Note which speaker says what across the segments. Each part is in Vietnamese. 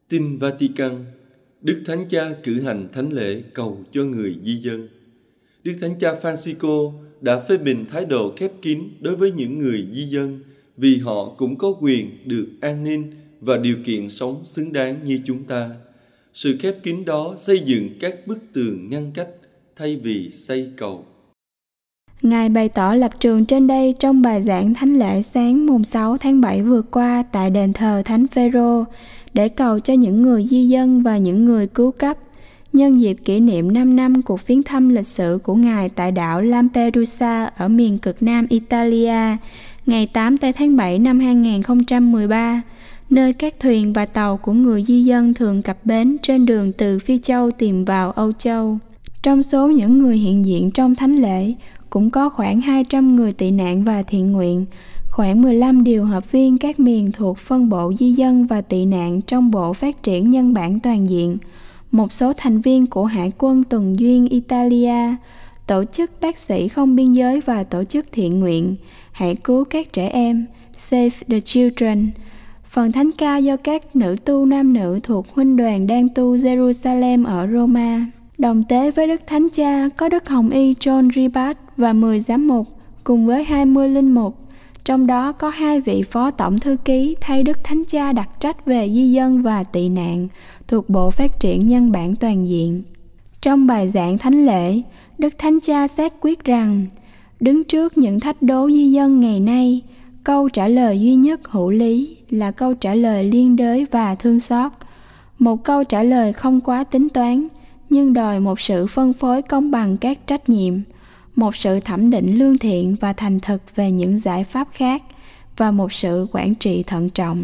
Speaker 1: Tin Vatican, Đức Thánh Cha cử hành thánh lễ cầu cho người di dân. Đức Thánh Cha Francisco đã phê bình thái độ khép kín đối với những người di dân vì họ cũng có quyền được an ninh và điều kiện sống xứng đáng như chúng ta. Sự khép kín đó xây dựng các bức tường ngăn cách thay vì xây cầu.
Speaker 2: Ngài bày tỏ lập trường trên đây trong bài giảng thánh lễ sáng mùng 6 tháng 7 vừa qua tại đền thờ Thánh Phêrô để cầu cho những người di dân và những người cứu cấp nhân dịp kỷ niệm 5 năm cuộc viếng thăm lịch sử của Ngài tại đảo Lampedusa ở miền cực nam Italia ngày 8 tháng 7 năm 2013, nơi các thuyền và tàu của người di dân thường cập bến trên đường từ Phi Châu tìm vào Âu Châu. Trong số những người hiện diện trong thánh lễ, cũng có khoảng 200 người tị nạn và thiện nguyện, khoảng 15 điều hợp viên các miền thuộc phân bộ di dân và tị nạn trong Bộ Phát triển Nhân bản Toàn diện, một số thành viên của Hải quân tuần duyên Italia, tổ chức bác sĩ không biên giới và tổ chức thiện nguyện Hãy cứu các trẻ em, Save the Children, phần thánh ca do các nữ tu nam nữ thuộc huynh đoàn đang tu Jerusalem ở Roma. Đồng tế với Đức Thánh Cha có Đức Hồng Y John Ribat và 10 giám mục cùng với 20 linh mục, trong đó có 2 vị phó tổng thư ký thay Đức Thánh Cha đặc trách về di dân và tị nạn thuộc Bộ Phát triển Nhân bản Toàn diện. Trong bài giảng thánh lễ, Đức Thánh Cha xác quyết rằng, đứng trước những thách đố di dân ngày nay, câu trả lời duy nhất hữu lý là câu trả lời liên đới và thương xót. Một câu trả lời không quá tính toán, nhưng đòi một sự phân phối công bằng các trách nhiệm, một sự thẩm định lương thiện và thành thực về những giải pháp khác, và một sự quản trị thận trọng.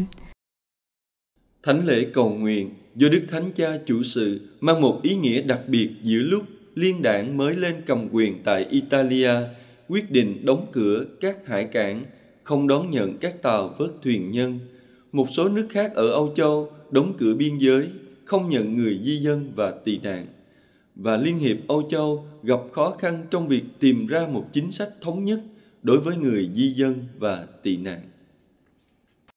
Speaker 1: Thánh lễ cầu nguyện do Đức Thánh Cha chủ sự mang một ý nghĩa đặc biệt giữa lúc liên đảng mới lên cầm quyền tại Italia quyết định đóng cửa các hải cảng, không đón nhận các tàu vớt thuyền nhân. Một số nước khác ở Âu Châu đóng cửa biên giới, không nhận người di dân và tị nạn. Và Liên hiệp Âu Châu gặp khó khăn trong việc tìm ra một chính sách thống nhất đối với người di dân và tị nạn.